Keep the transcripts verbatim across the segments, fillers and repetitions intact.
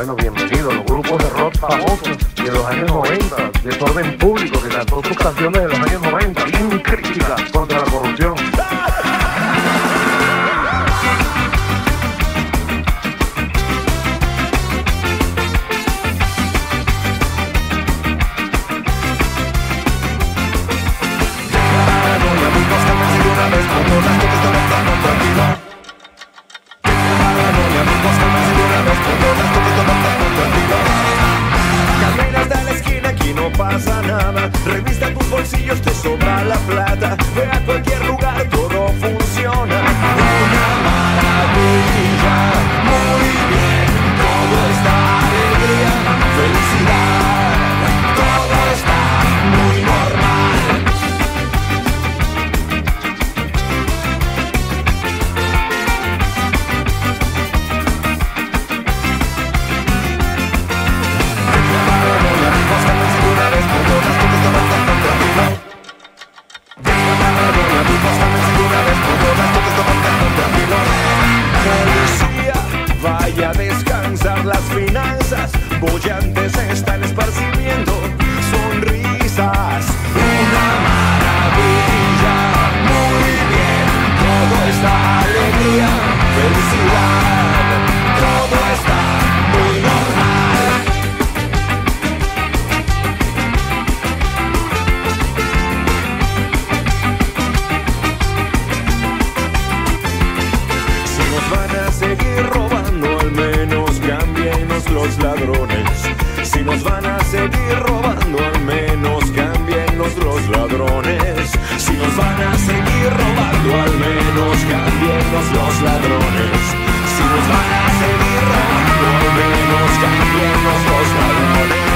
Bueno, bienvenidos a los grupos de rock famosos de los años noventa, Desorden Público, que cantó sus canciones de los años noventa, bien crítica contra la corrupción. Caminas de la esquina, aquí no pasa nada. Revista tus bolsillos, te sobra la plata. Ve a cualquier lugar, todo funciona. Una maravilla, muy bien. Todo está alegría, felicidad. Todo está muy normal. Vaya a descansar, las finanzas bollantes están esparciendo sonrisas. Una maravilla, muy bien. Todo está alegría, felicidad. Todo está muy normal. Si nos van a seguir robando, al menos cámbienos los ladrones. Si nos van a seguir robando, al menos cámbienos los ladrones. Si nos van a seguir robando, al menos cámbienos los ladrones. Si nos van a seguir robando, al menos cámbienos los ladrones.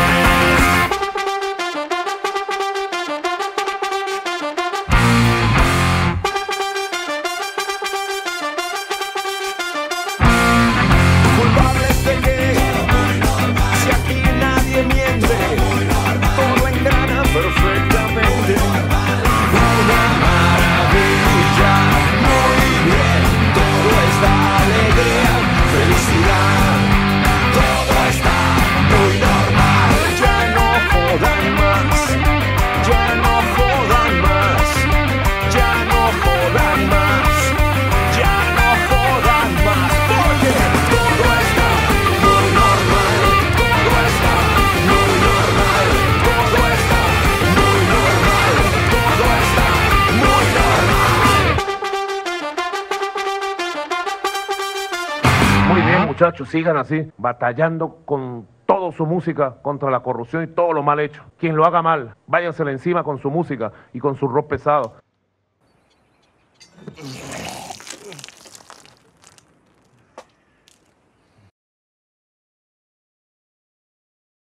¿Culpables de qué? Si aquí nadie miente, todo engrana perfectamente. Una maravilla, muy bien. Todo está alegría, felicidad. Todo está muy normal. Ya no jodan más, ya no jodan más, ya no jodan más, ya no jodan más. Porque todo está muy normal, todo está muy normal, todo está muy normal, todo está muy normal. Muy bien, muchachos, sigan así, batallando con toda su música contra la corrupción y todo lo mal hecho. Quien lo haga mal, váyansele encima con su música y con su rock pesado.